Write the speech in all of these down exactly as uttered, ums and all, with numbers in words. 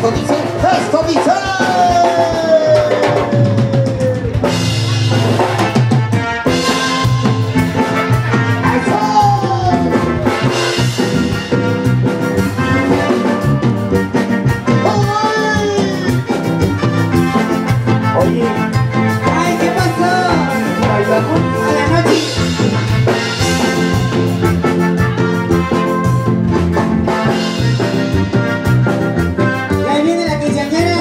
Esto dice, esto dice. Oye, Ay, ¿qué pasó? bailamos. A la noche. Y ahí viene la quinceañera.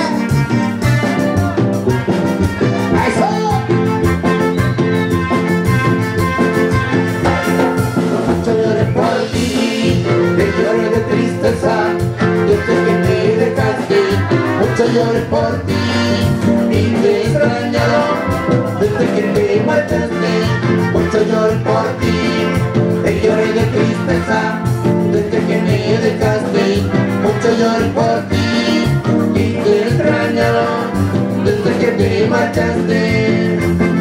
Mucho lloré por ti, te lloré de tristeza, desde que me dejaste. Mucho lloré por ti y te he extrañado, desde que te marchaste. Mucho lloré por ti, te lloré de tristeza, desde que me dejaste. Mucho lloré por ti y te he extrañado, desde que te marchaste.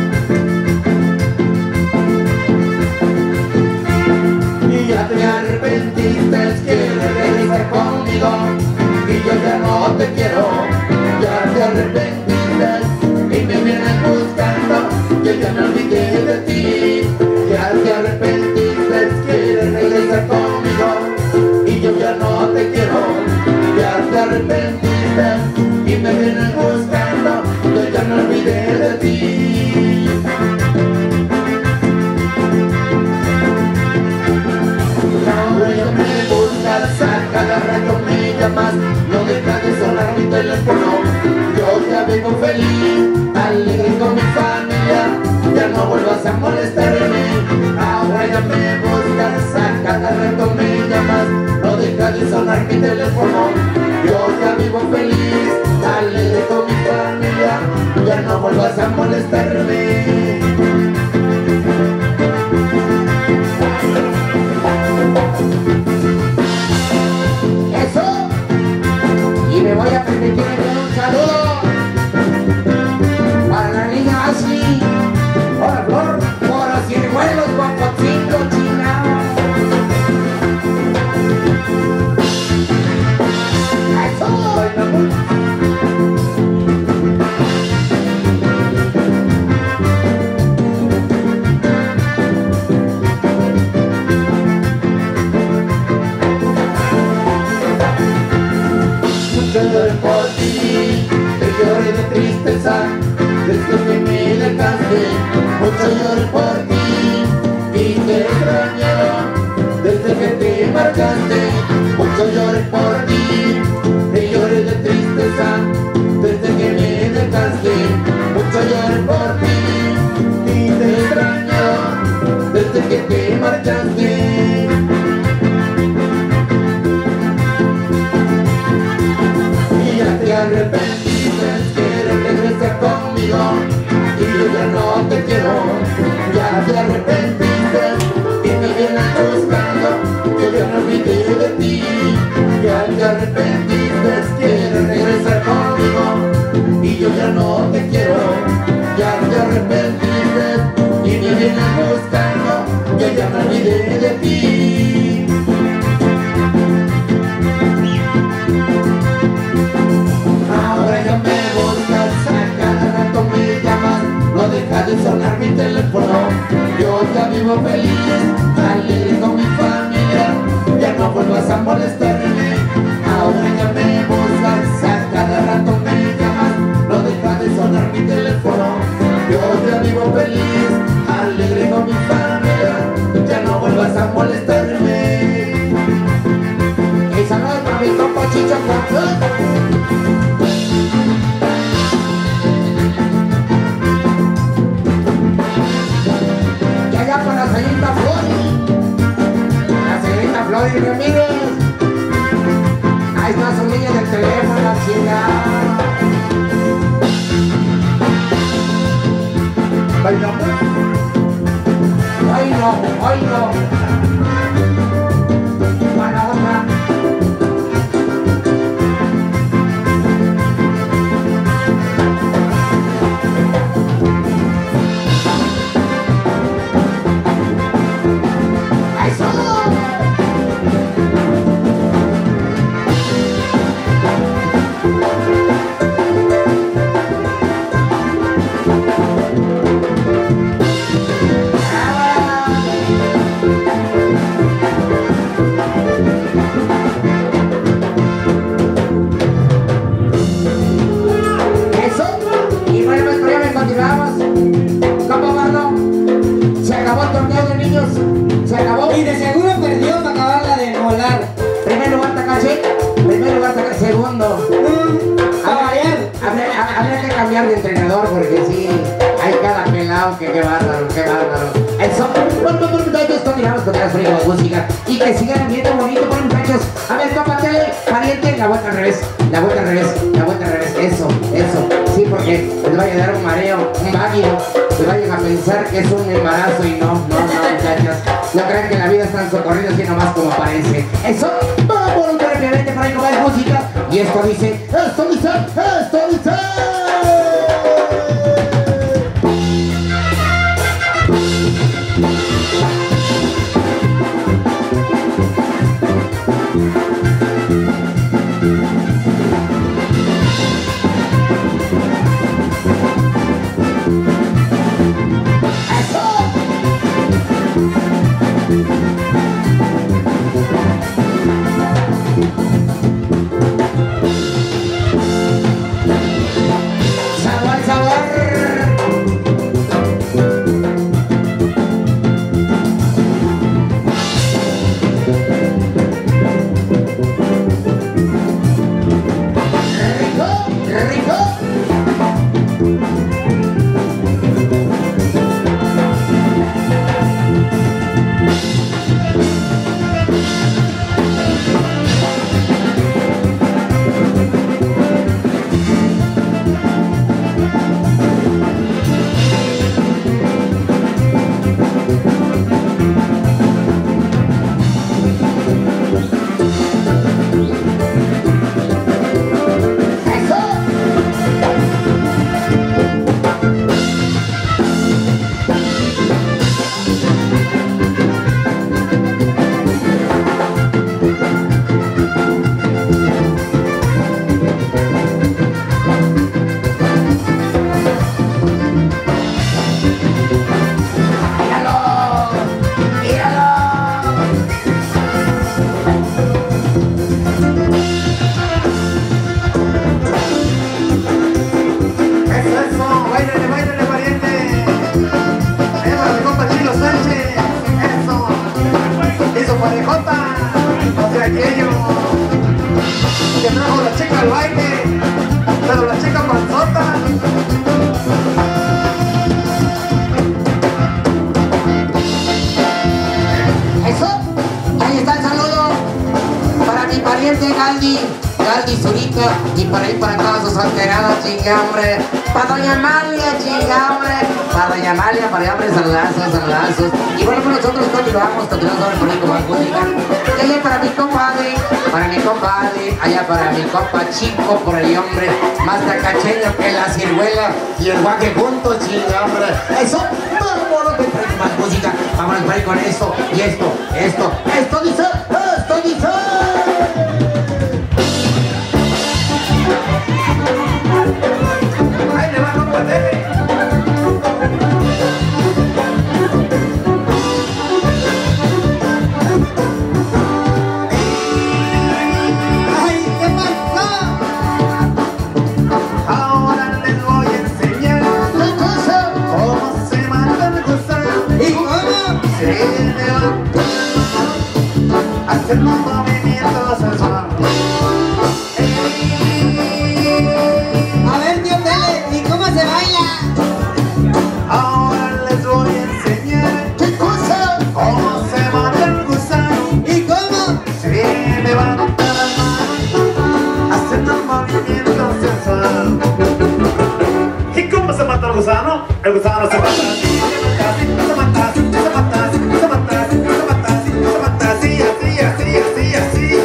Y ya te arrepentiste que regresar conmigo, y yo ya no te quiero. Ya te arrepentiste y me vienes buscando, yo ya me olvidé de ti. Ya te arrepentiste que regresar conmigo, y yo ya no te quiero. Ya te arrepentiste y me vienes buscando, yo ya me olvidé de ti. Ahora ya me buscas, a cada rato me llamas, no dejas de sonar mi teléfono. Yo ya vivo feliz, alegre con mi familia, ya no vuelvas a molestarme. Ahora ya me buscas, a cada rato me llamas, no dejas de sonar mi teléfono. Yo ya vivo feliz, alegre con mi familia, ya no vuelvas a molestarme. Eso. Y me voy a permitir enviar un saludo para la niña Ashley. Hola, Flor. Por los ciruelos, guapocito, china. Eso. Mucho lloré por ti, te lloré de tristeza, desde que me dejaste. Mucho lloré por ti y te he extrañado, desde que te marchaste. Mucho lloré por ti, te lloré de tristeza, desde que me dejaste. Mucho lloré por ti y te he extrañado, desde que te marchaste. Y ya te arrepentiste que regresar conmigo, y yo ya no te quiero. Ya te arrepentiste y me vienes buscando, yo ya no olvidé de ti. Ya te arrepentiste que regresar conmigo, y yo ya no te quiero. Ya te arrepentiste y me vienes buscando, yo ya me olvidé de ti. Ahora ya me buscas, a cada rato me llamas, no dejas de sonar mi teléfono. Yo ya vivo feliz, alegre con mi familia, ya no vuelvas a molestarme. Ahora ya me buscas, a cada rato me llamas, no dejas de sonar mi teléfono. Yo ya vivo feliz, alegre con mi familia, ya no vuelvas a molestarme. Y saludos para mi compa Chicho Cancún. Y allá para la señorita Flor. La señorita Flor y Ramírez. Ahí está su niña del teléfono, la chingada. ¿Bailamos? Ay no, ay no. Para otra. Eso. segundo. Habría, habría, habría que cambiar de entrenador porque sí, hay cada pelado que qué bárbaro, qué bárbaro. Eso, bueno, bueno, muchachos, continuamos con las frías de música y que sigan viendo bonito, bueno, muchachos. A ver, cómpate, pariente, la vuelta al revés, la vuelta al revés, la vuelta al revés, eso, eso. Sí, porque les vaya a dar un mareo, un váguido, se vayan a pensar que es un embarazo y no, no, no, muchachos. No crean que la vida es tan socorrida así nomás como parece. Eso, vamos rápidamente para ir con más música. Y esto dice, esto dice, esto dice. Aquello que trajo la chica al baile, pero la chica panzota. Eso, ahí está el saludo para mi pariente Galdi, Galdi Zurita, y para ir para todos sus solterados, chinga hombre, para doña Amalia, chinga hombre, para doña Amalia, para hambre, saludazos, saludazos. Y bueno, pues nosotros continuamos, continuamos ahora por ahí con más música. Y allá para mi compadre, para mi compadre, allá para mi compa chico, por ahí hombre, más tacacheño que la ciruela y el guaque juntos, chinga hombre. Eso, vámonos por ahí con más música, vámonos por ahí con esto, y esto, esto, esto dice, esto dice. Ahí le va, compadre. Hacer los movimientos sensuales. A ver, tío Pele, ¿y cómo se baila? Ahora les voy a enseñar qué cosa, cómo se mata el gusano. ¿Y cómo? Se levanta la mano, hacer los movimientos sensuales. ¿Y cómo se mata el gusano? El gusano se mata así, se mata así, se mata así, se mata así, se mata así, se mata así, así, así, así, así.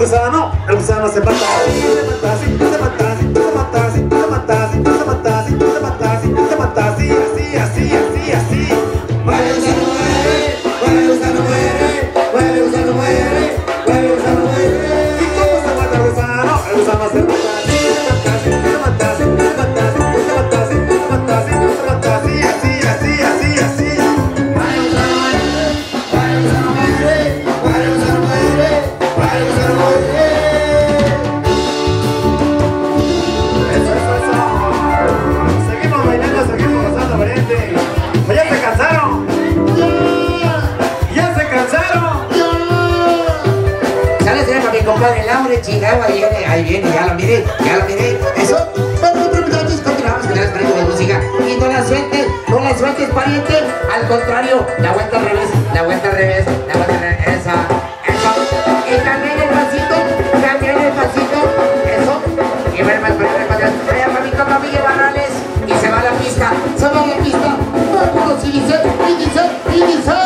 gusano, el gusano se mata, se mata así, se mata así, se mata así, se mata así, se mata así, se mata así, se mata así, así, así, así, así. Muere el gusano, muere, muere el gusano, muere, muere el gusano, muere, muere el gusano, muere. ¿Y cómo se mata el gusano? El gusano se mata así, se mata así, se mata así, se mata así, se mata así, se mata así, se mata así, así, así, así, así. Muere el gusano, muere, muere el gusano, muere, muere el gusano, muere, muere el gusano, muere. Eso, eso, eso. Seguimos bailando, seguimos gozando, pariente. ¿Ya se cansaron? ¿Ya se cansaron? ¿Sabes? Era para mi compadre Laure, chingado, ahí viene, ahí viene, ya lo miré, ya lo miré. Eso, bueno, continuamos con el pariente de música. Y no la sueltes, no la sueltes, pariente. Al contrario, la vuelta al revés, la vuelta al revés, la vuelta al revés, esa, eso. Y también el pasito, también el pasito, eso. Y ver más para atrás, para atrás. Allá para mi compa Miguel Barrales. Y se va a la pista, se va a la pista. Vámonos, y dice, y dice, y dice.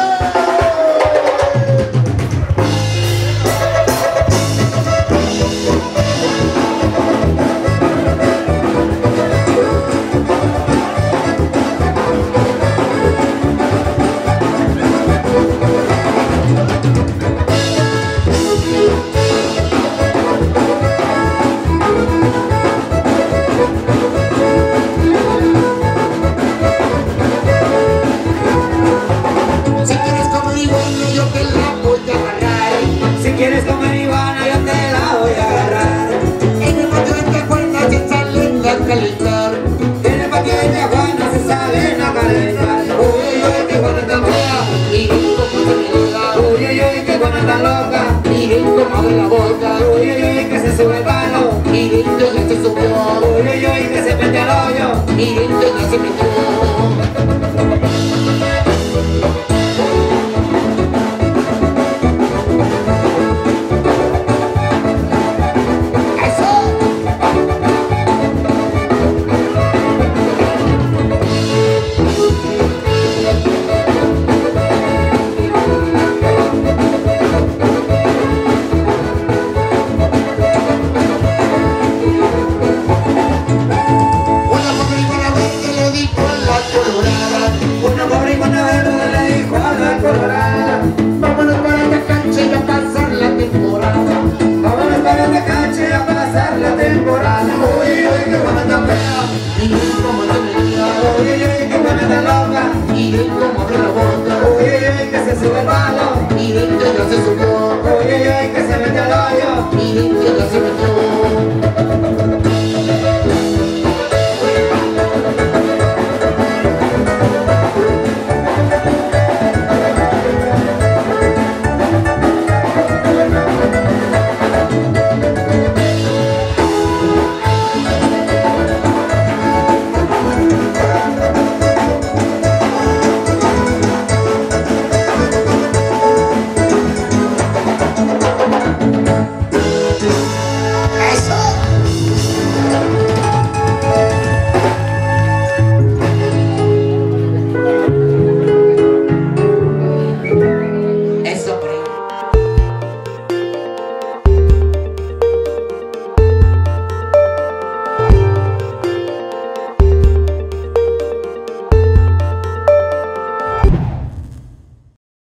Miren que ya se subió, oye, oye, que se mete al hoyo, miren que ya se metió.